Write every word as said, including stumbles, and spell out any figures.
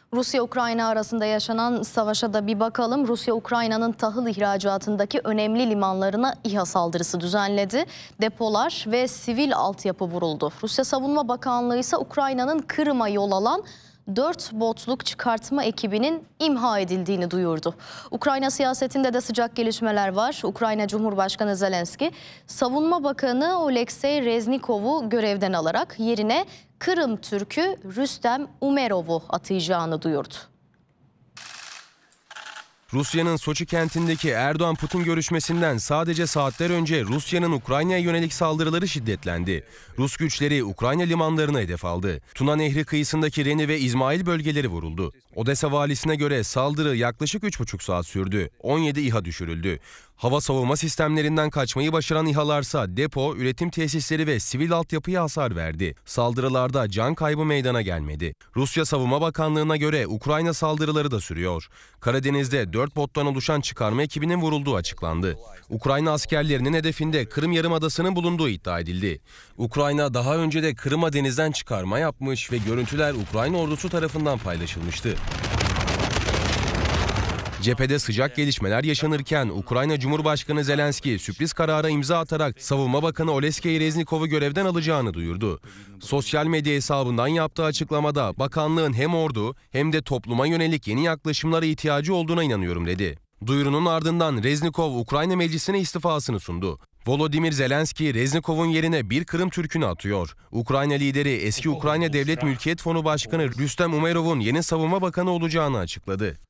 Rusya-Ukrayna arasında yaşanan savaşa da bir bakalım. Rusya, Ukrayna'nın tahıl ihracatındaki önemli limanlarına İHA saldırısı düzenledi. Depolar ve sivil altyapı vuruldu. Rusya Savunma Bakanlığı ise Ukrayna'nın Kırım'a yol alan dört botluk çıkartma ekibinin imha edildiğini duyurdu. Ukrayna siyasetinde de sıcak gelişmeler var. Ukrayna Cumhurbaşkanı Zelenski, Savunma Bakanı Oleksey Reznikov'u görevden alarak yerine Kırım Türk'ü Rüstem Umerov'u atayacağını duyurdu. Rusya'nın Soçi kentindeki Erdoğan-Putin görüşmesinden sadece saatler önce Rusya'nın Ukrayna'ya yönelik saldırıları şiddetlendi. Rus güçleri Ukrayna limanlarını hedef aldı. Tuna Nehri kıyısındaki Reni ve İzmail bölgeleri vuruldu. Odessa valisine göre saldırı yaklaşık üç buçuk saat sürdü. on yedi İHA düşürüldü. Hava savunma sistemlerinden kaçmayı başaran İHA'larsa depo, üretim tesisleri ve sivil altyapıya hasar verdi. Saldırılarda can kaybı meydana gelmedi. Rusya Savunma Bakanlığı'na göre Ukrayna saldırıları da sürüyor. Karadeniz'de dört bottan oluşan çıkarma ekibinin vurulduğu açıklandı. Ukrayna askerlerinin hedefinde Kırım Yarımadası'nın bulunduğu iddia edildi. Ukrayna daha önce de Kırım'a denizden çıkarma yapmış ve görüntüler Ukrayna ordusu tarafından paylaşılmıştı. Cephede sıcak gelişmeler yaşanırken Ukrayna Cumhurbaşkanı Zelenski sürpriz karara imza atarak Savunma Bakanı Oleksey Reznikov'u görevden alacağını duyurdu. Sosyal medya hesabından yaptığı açıklamada bakanlığın hem ordu hem de topluma yönelik yeni yaklaşımlara ihtiyacı olduğuna inanıyorum dedi. Duyurunun ardından Reznikov Ukrayna Meclisi'ne istifasını sundu. Volodymyr Zelenski, Reznikov'un yerine bir Kırım Türk'ünü atıyor. Ukrayna lideri eski Ukrayna Devlet Mülkiyet Fonu Başkanı Rüstem Umerov'un yeni savunma bakanı olacağını açıkladı.